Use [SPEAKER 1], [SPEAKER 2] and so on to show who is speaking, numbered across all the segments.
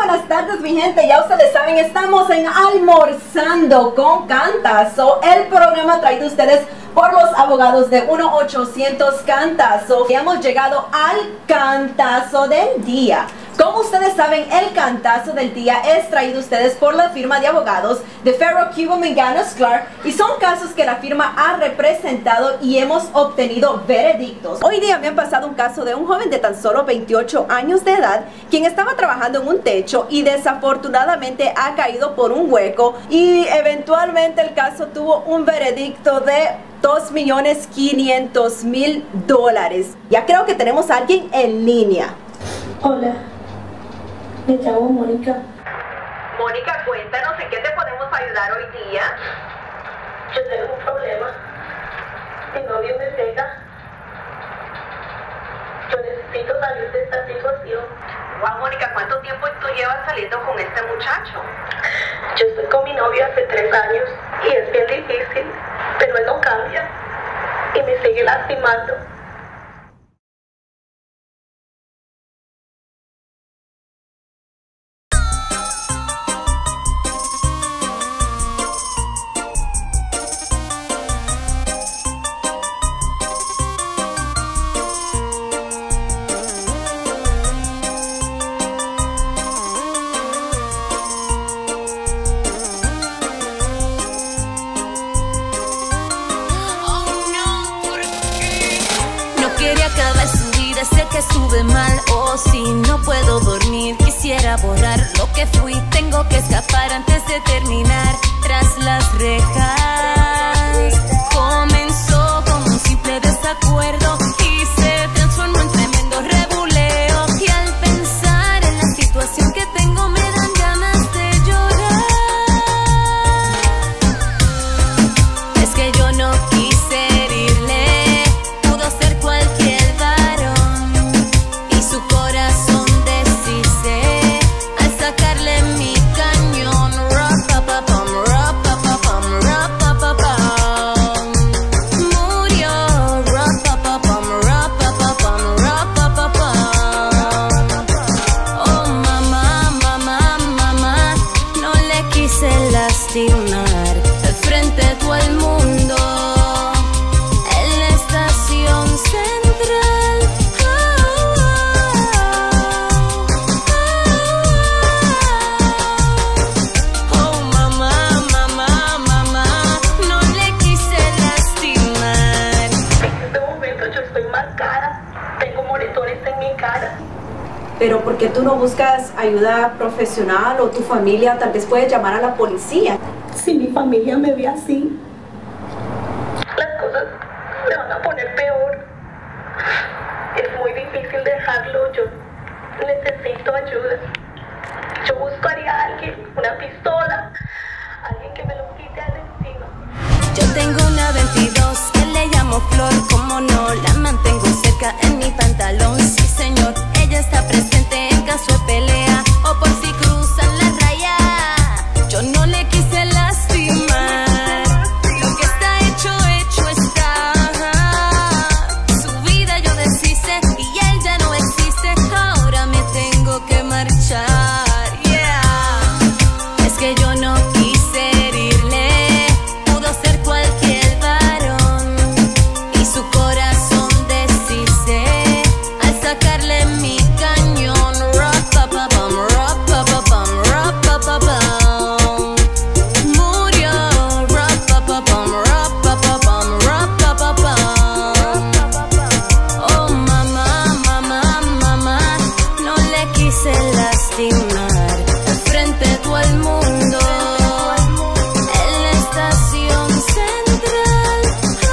[SPEAKER 1] buenas tardes mi gente, ya ustedes saben, estamos en Almorzando con Cantazo, el programa traído a ustedes por los abogados de 1-800 Cantazo. Y hemos llegado al Cantazo del Día. Como ustedes saben, el Cantazo del Día es traído a ustedes por la firma de abogados de Ferro, Cubo, Menganos, Clark, y son casos que la firma ha representado y hemos obtenido veredictos. Hoy día me han pasado un caso de un joven de tan solo 28 años de edad, quien estaba trabajando en un techo y desafortunadamente ha caído por un hueco, y eventualmente el caso tuvo un veredicto de $2.500.000. Ya creo que tenemos a alguien en línea.
[SPEAKER 2] Hola, me llamo Mónica.
[SPEAKER 1] Mónica, cuéntanos en qué te podemos ayudar hoy día.
[SPEAKER 2] Yo tengo un problema. Mi novio me pega. Yo necesito salir de esta situación.
[SPEAKER 1] Wow, Mónica, ¿cuánto tiempo tú llevas saliendo con este muchacho?
[SPEAKER 2] Yo estoy con mi novio hace 3 años y es bien difícil, pero él no cambia y me sigue lastimando.
[SPEAKER 3] Sé que estuve mal, si no puedo dormir, quisiera borrar lo que fui. Tengo que escapar antes de terminar tras las rejas. Comenzó como un simple desacuerdo y se transformó en tremendo rebuleo. Y al pensar en la situación que tengo me dan ganas de llorar. Es que yo no quise herirle, pudo ser cualquier frente a todo el mundo en la estación central. Oh, mamá, mamá, mamá, no le quise lastimar.
[SPEAKER 2] En este momento yo estoy marcada, tengo moretones en mi cara.
[SPEAKER 1] Pero ¿por qué tú no buscas ayuda profesional, o tu familia tal vez puede llamar a la policía?
[SPEAKER 2] Si mi familia me ve así, las cosas se van a poner peor. Es muy difícil dejarlo, yo necesito ayuda. Yo buscaría a alguien, una pistola, alguien que me lo quite de encima.
[SPEAKER 3] Yo tengo una 22, que le llamo Flor, como no, la mantengo cerca en mi pantalón. Sí señor, ella está presente en caso de pelea o por si cruzan la raya. Yo no le quise lastimar, lo que está hecho, hecho está. Su vida yo deshice y él ya no existe, ahora me tengo que marchar. Yeah, es que yo no quise herirle, pudo ser cualquier varón y su corazón deshice al sacarle mi cañón. Murió. Oh mamá, mamá, mamá, no le quise lastimar frente a todo el mundo en la estación central.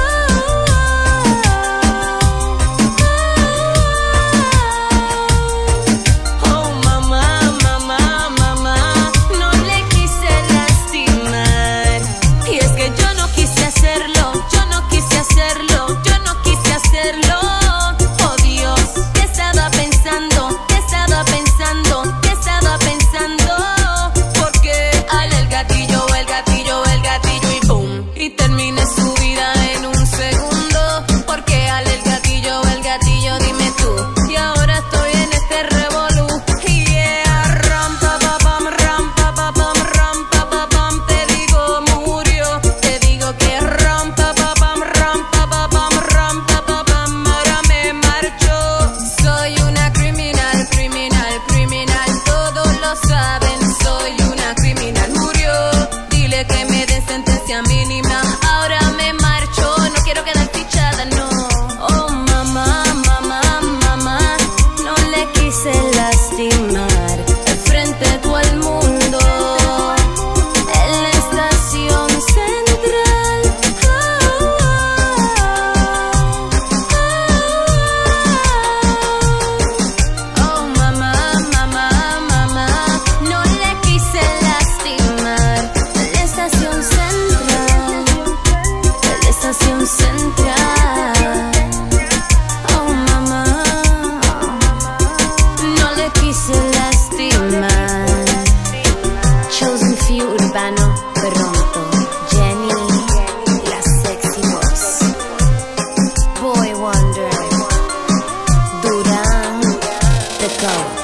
[SPEAKER 3] Oh mamá, mamá, mamá, no le quise lastimar. Y es que yo no quise hacerlo, yo no quise hacerlo, yo no quise hacerlo. Oh Dios, ¿qué estaba pensando? ¿Qué estaba pensando? ¿Qué estaba pensando?
[SPEAKER 4] Go.